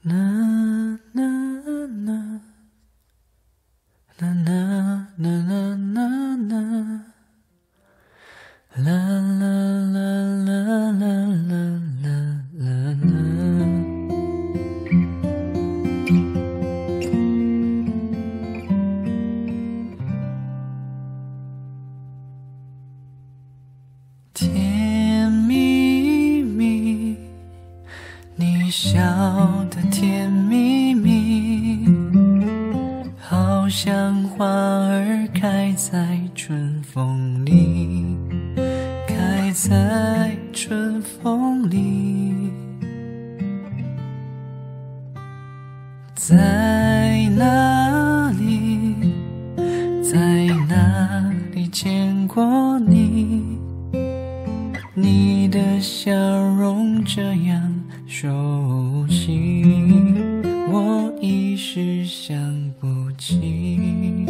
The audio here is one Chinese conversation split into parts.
啦啦啦啦啦啦啦啦啦啦啦啦啦啦啦。甜蜜蜜，你笑得甜蜜蜜，好像花儿开在春风里，开在春风里。在哪里，在哪里见过你？你的笑容这样熟悉，我一时想不起。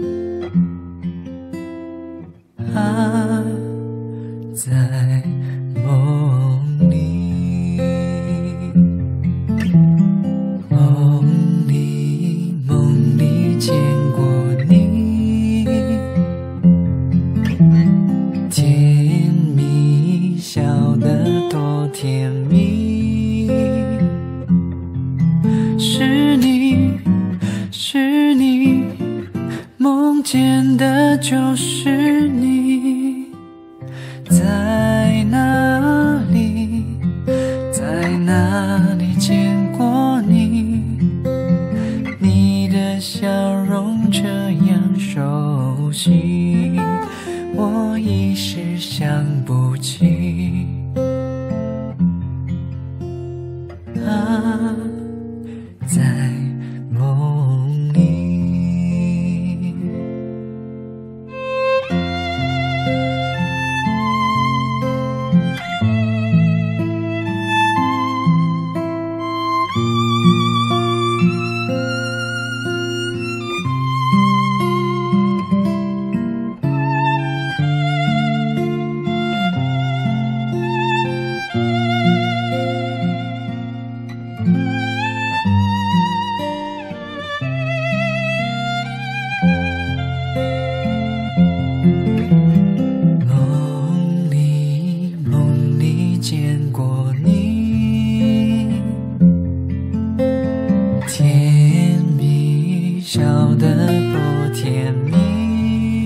啊，在梦里，梦里，梦里见过你，甜蜜，笑得多甜蜜。是你，是你，梦见的就是你。在哪里，在哪里见过你？你的笑容这样熟悉，我一时想不起。啊，在梦里。梦里，梦里见过你，甜蜜，笑得多甜蜜。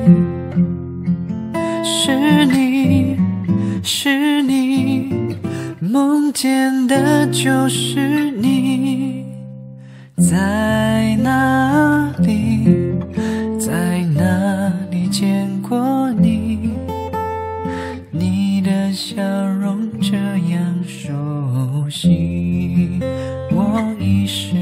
是你，是你，梦见的就是你。在哪里，在哪里见过你？你的笑容这样熟悉，我一时